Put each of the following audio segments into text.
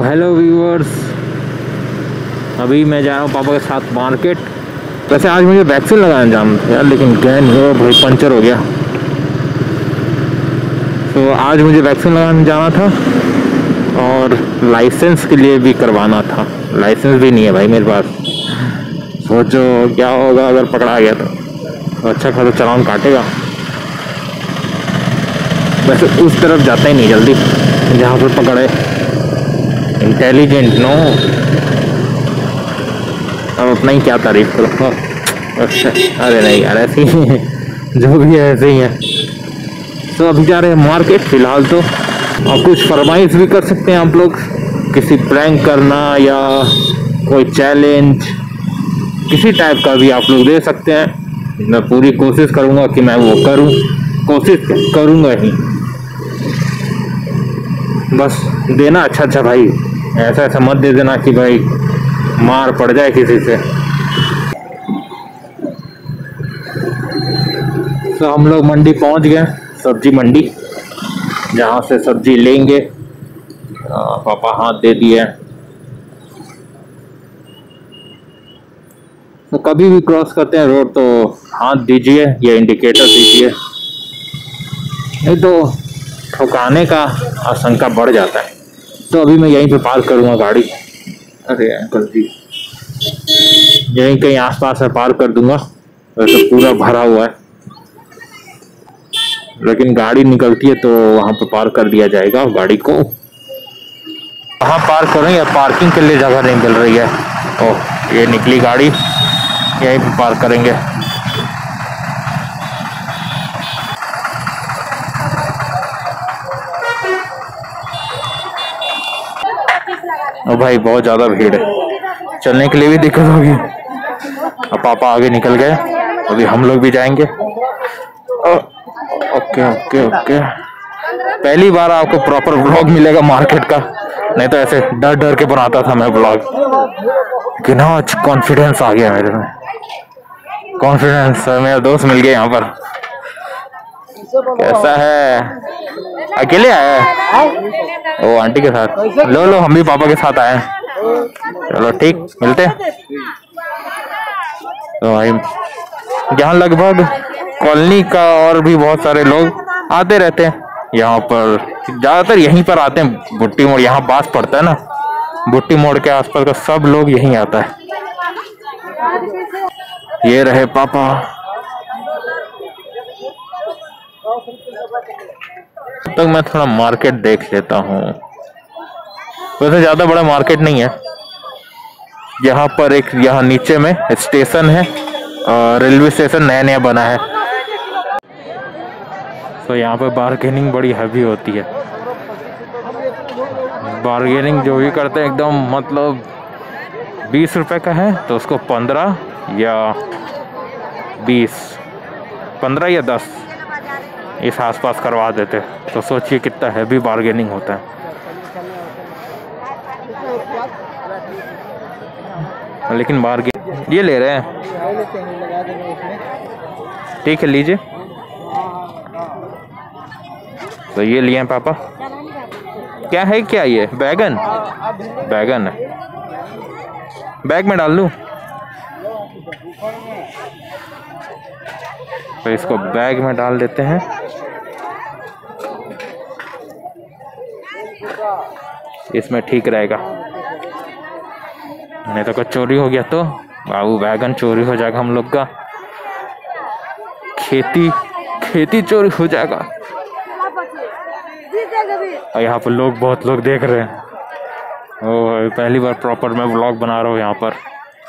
Hello viewers, अभी मैं जा रहा हूँ पापा के साथ मार्केट। वैसे आज मुझे वैक्सीन लगाने जाना था यार, लेकिन गया नहीं हो भाई, पंचर हो गया। तो आज मुझे वैक्सीन लगाने जाना था और लाइसेंस के लिए भी करवाना था। लाइसेंस भी नहीं है भाई मेरे पास। सोचो क्या होगा अगर पकड़ा गया तो अच्छा खासा चालान काटेगा। वैसे उस तरफ जाता ही नहीं जल्दी जहाँ पर पकड़े। इंटेलिजेंट नो, अब अपना ही क्या तारीफ करो। अच्छा, अरे नहीं यार, ऐसे ही है, जो भी है ऐसे ही है। तो अभी जा रहे हैं मार्केट फिलहाल तो। और कुछ फरमाइश भी कर सकते हैं आप लोग, किसी प्रैंक करना या कोई चैलेंज, किसी टाइप का भी आप लोग दे सकते हैं। मैं पूरी कोशिश करूंगा कि मैं वो करूं, कोशिश करूंगा ही। बस देना अच्छा अच्छा भाई, ऐसा ऐसा मत दे देना कि भाई मार पड़ जाए किसी से। तो हम लोग मंडी पहुंच गए, सब्जी मंडी, जहाँ से सब्जी लेंगे। पापा हाथ दे दिए। तो कभी भी क्रॉस करते हैं रोड तो हाथ दीजिए या इंडिकेटर दीजिए, नहीं तो ठुकाने का आशंका बढ़ जाता है। तो अभी मैं यहीं पे पार्क करूँगा गाड़ी। अरे अंकल जी, यहीं कहीं आसपास में पार्क कर दूंगा। वैसे पूरा भरा हुआ है, लेकिन गाड़ी निकलती है तो वहाँ पे पार्क कर दिया जाएगा गाड़ी को। वहाँ पार्क करेंगे, पार्किंग के लिए जगह नहीं मिल रही है। ओह, ये निकली गाड़ी, यहीं पे पार्क करेंगे। ओ भाई, बहुत ज़्यादा भीड़ है, चलने के लिए भी दिक्कत होगी। अब पापा आगे निकल गए, अभी हम लोग भी जाएंगे। ओके ओके ओके, पहली बार आपको प्रॉपर व्लॉग मिलेगा मार्केट का, नहीं तो ऐसे डर डर के बनाता था मैं व्लॉग। कि ना आज कॉन्फिडेंस आ गया मेरे में, कॉन्फिडेंस। मेरा दोस्त मिल गया यहाँ पर। कैसा है? अकेले आया है? ओ आंटी के साथ। लो लो, हम भी पापा के साथ आए हैं। चलो ठीक, मिलते हैं। तो भाई यहाँ लगभग कॉलोनी का और भी बहुत सारे लोग आते रहते हैं यहाँ पर। ज्यादातर यहीं पर आते हैं, भुट्टी मोड़, यहाँ बास पड़ता है ना, भुट्टी मोड़ के आसपास का सब लोग यहीं आता है। ये रहे पापा। तो मैं थोड़ा मार्केट देख लेता हूँ। वैसे ज्यादा बड़ा मार्केट नहीं है। यहाँ पर एक, यहाँ नीचे में स्टेशन है, रेलवे स्टेशन नया नया बना है। तो यहाँ पे बार्गेनिंग बड़ी हैवी होती है। बार्गेनिंग जो भी करते हैं एकदम, मतलब 20 रुपए का है तो उसको 15 या 20, 15 या 10 इस आसपास करवा देते। तो सोचिए कितना हैवी बार्गेनिंग होता है। लेकिन बार्गेन ये ले रहे हैं, ठीक है लीजिए। तो ये लिए हैं पापा। क्या है, क्या ये बैगन? बैगन है, बैग में डाल लूं? तो इसको बैग में डाल देते हैं। इसमें ठीक रहेगा, नहीं तो कुछ चोरी हो गया तो बाबू बैगन चोरी हो जाएगा हम लोग का। खेती चोरी हो जाएगा। और यहाँ पर लोग, बहुत लोग देख रहे हैं। ओ, पहली बार प्रॉपर मैं व्लॉग बना रहा हूँ यहाँ पर।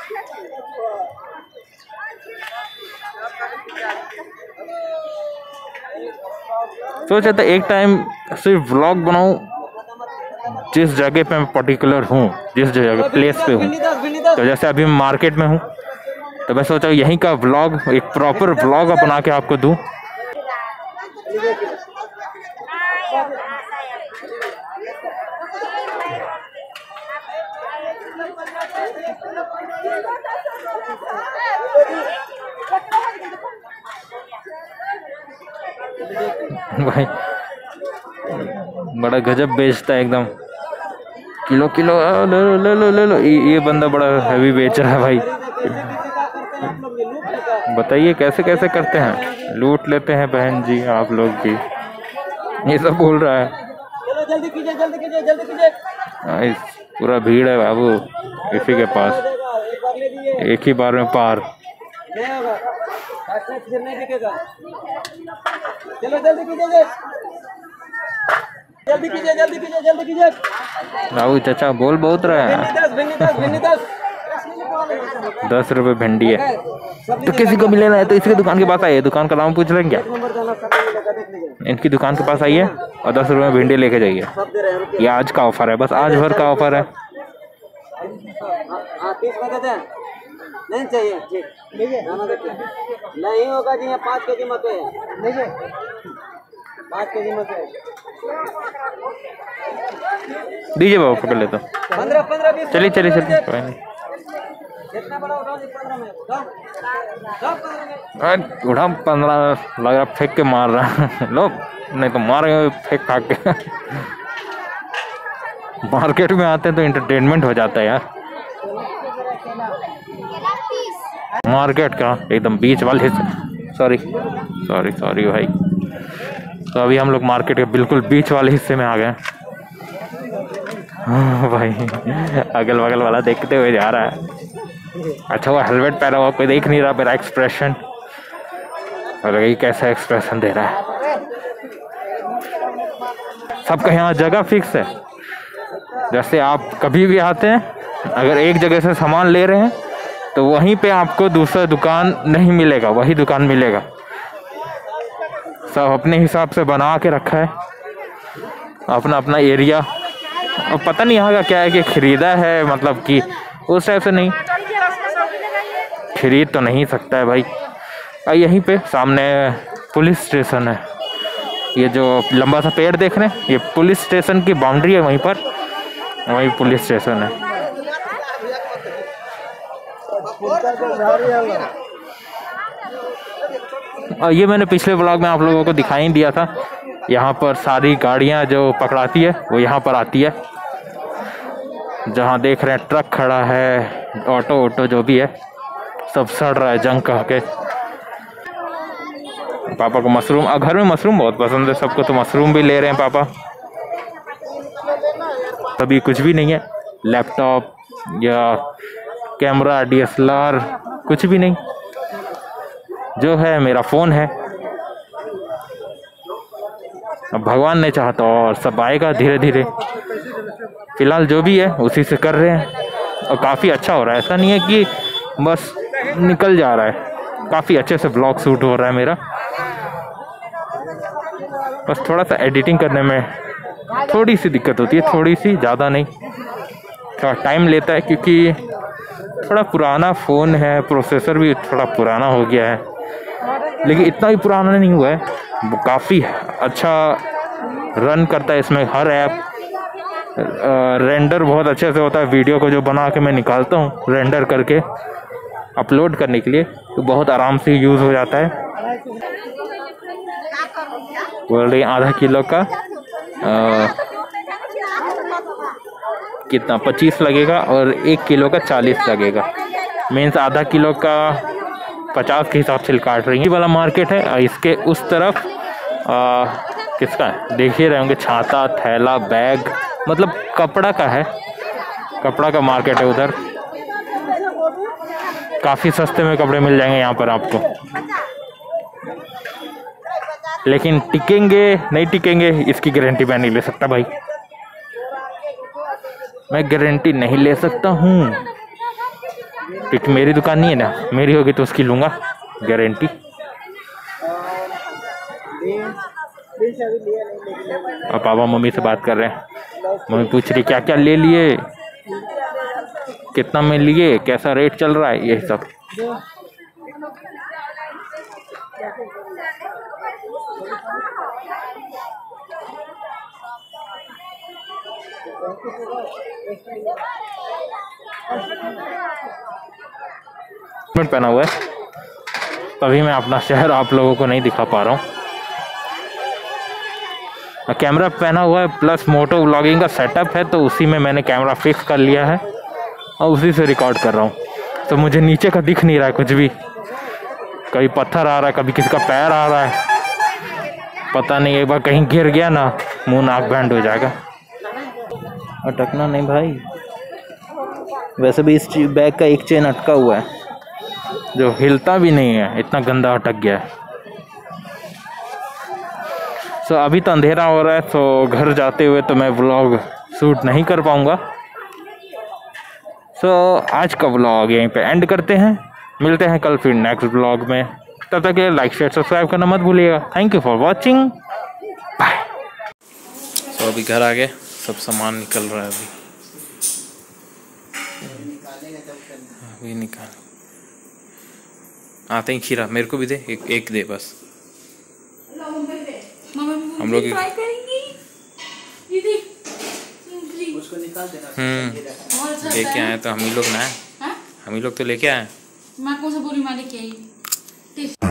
सोचा था एक टाइम सिर्फ व्लॉग बनाऊं जिस जगह पे मैं पर्टिकुलर हूँ, जिस जगह प्लेस पे हूँ। तो जैसे अभी मैं मार्केट में हूँ, तो मैं सोचा यहीं का व्लॉग, एक प्रॉपर व्लॉग बना के आपको दूं। भाई बड़ा गजब बेचता है एकदम। किलो किलो ले लो ले लो ले लो। ये बंदा बड़ा हैवी बेच रहा है भाई। बताइए कैसे कैसे करते हैं, लूट लेते हैं बहन जी आप लोग भी। ये सब बोल रहा है। जल्दी कीजिए जल्दी कीजिए जल्दी कीजिए। पूरा भीड़ है बाबू इसी के पास, एक ही बार में पार। चलो जल्दी कीजिए जल्दी कीजिए जल्दी कीजिए जल्दी कीजिए। बाबू चाचा बोल बहुत रहा है। भिंडी 10 रुपये भिंडी है। तो किसी को भी लेना है तो इसकी दुकान के पास आइए, दुकान का नाम पूछ लेंगे क्या? इनकी दुकान के पास आइए और 10 रुपये में भिंडी लेके जाइए। ये आज का ऑफर है, बस आज भर का ऑफर है। 30 में देते हैं, नहीं चाहिए ठीक नहीं होगा जी। 5 केजी मत है, 5 केजी मत है। दीजिए बाबू पकड़ लेता। 15 20 चलिए चलिए चलिए कोई नहीं। कितना बड़ा उठाओ? 15 में उठा 15 लग रहा फेंक के मार रहा लो, नहीं तो मार फेंक खा के। मार्केट में आते हैं तो एंटरटेनमेंट हो जाता है यार। मार्केट का एकदम बीच वाले हिस्से, सॉरी सॉरी सॉरी भाई। तो अभी हम लोग मार्केट के बिल्कुल बीच वाले हिस्से में आ गए। भाई अगल बगल वाला देखते हुए जा रहा है। अच्छा वो हेलमेट पहना हुआ, कोई देख नहीं रहा मेरा एक्सप्रेशन, और ये कैसा एक्सप्रेशन दे रहा है। सबका यहाँ जगह फिक्स है। जैसे आप कभी भी आते हैं, अगर एक जगह से सामान ले रहे हैं तो वहीं पे आपको दूसरा दुकान नहीं मिलेगा, वही दुकान मिलेगा। सब अपने हिसाब से बना के रखा है, अपना अपना एरिया। और पता नहीं यहाँ का क्या है कि खरीदा है, मतलब कि उस टाइप से नहीं खरीद तो नहीं सकता है भाई। यहीं पे सामने पुलिस स्टेशन है, ये जो लंबा सा पेड़ देख रहे हैं ये पुलिस स्टेशन की बाउंड्री है, वहीं पर वहीं पुलिस स्टेशन है। और ये मैंने पिछले ब्लॉग में आप लोगों को दिखाई दिया था, यहाँ पर सारी गाड़ियाँ जो पकड़ाती है वो यहाँ पर आती है। जहाँ देख रहे हैं ट्रक खड़ा है, ऑटो जो भी है सब सड़ रहा है जंग कह के। पापा को मशरूम, घर में मशरूम बहुत पसंद है सबको, तो मशरूम भी ले रहे हैं पापा। अभी कुछ भी नहीं है, लैपटॉप या कैमरा DSLR कुछ भी नहीं, जो है मेरा फ़ोन है। अब भगवान ने चाहा तो और सब आएगा धीरे धीरे। फिलहाल जो भी है उसी से कर रहे हैं, और काफ़ी अच्छा हो रहा है। ऐसा नहीं है कि बस निकल जा रहा है, काफ़ी अच्छे से ब्लॉग शूट हो रहा है मेरा। बस थोड़ा सा एडिटिंग करने में थोड़ी सी दिक्कत होती है, थोड़ी सी, ज़्यादा नहीं, थोड़ा टाइम लेता है क्योंकि थोड़ा पुराना फ़ोन है, प्रोसेसर भी थोड़ा पुराना हो गया है। लेकिन इतना भी पुराना नहीं हुआ है, वो काफ़ी अच्छा रन करता है। इसमें हर ऐप रेंडर बहुत अच्छे से होता है। वीडियो को जो बना के मैं निकालता हूँ रेंडर करके अपलोड करने के लिए, तो बहुत आराम से यूज़ हो जाता है। बोल रही आधा किलो का कितना 25 लगेगा और 1 किलो का 40 लगेगा। मीन्स आधा किलो का 50 के हिसाब से काट रही है। ये वाला मार्केट है, इसके उस तरफ किसका है देख ही रहे होंगे, छाता थैला बैग, मतलब कपड़ा का है, कपड़ा का मार्केट है उधर। काफ़ी सस्ते में कपड़े मिल जाएंगे यहाँ पर आपको, लेकिन टिकेंगे नहीं टिकेंगे इसकी गारंटी मैं नहीं ले सकता भाई। मैं गारंटी नहीं ले सकता हूँ क्योंकि मेरी दुकान नहीं है ना, मेरी होगी तो उसकी लूँगा गारंटी। और पापा मम्मी से बात कर रहे हैं, मम्मी पूछ रही क्या क्या ले लिए, कितना में लिए, कैसा रेट चल रहा है, यही सब। पहना हुआ है तभी मैं अपना शहर आप लोगों को नहीं दिखा पा रहा हूँ। कैमरा पहना हुआ है प्लस मोटो व्लॉगिंग का सेटअप है, तो उसी में मैंने कैमरा फिक्स कर लिया है और उसी से रिकॉर्ड कर रहा हूँ। तो मुझे नीचे का दिख नहीं रहा है कुछ भी, कभी पत्थर आ रहा है, कभी किसी का पैर आ रहा है, पता नहीं। एक बार कहीं गिर गया ना, मुंह नाक बैंड हो जाएगा। अटकना नहीं भाई। वैसे भी इस बैग का एक चेन अटका हुआ है जो हिलता भी नहीं है, इतना गंदा अटक गया है। सो अभी तो अंधेरा हो रहा है, तो घर जाते हुए तो मैं व्लॉग शूट नहीं कर पाऊँगा। सो आज का व्लॉग यहीं पे एंड करते हैं, मिलते हैं कल फिर नेक्स्ट व्लॉग में। तब तक के लाइक शेयर सब्सक्राइब करना मत भूलिएगा। Thank you for watching, bye. तो अभी घर आ गए, सब सामान निकल रहा है अभी निकाल। आते ही खीरा मेरे को भी दे, एक दे बस। हम लोग लेके आए तो हम ही लोग ना, हम ही लोग तो लेके आए। माँ कौन सा बोली मालिक आई।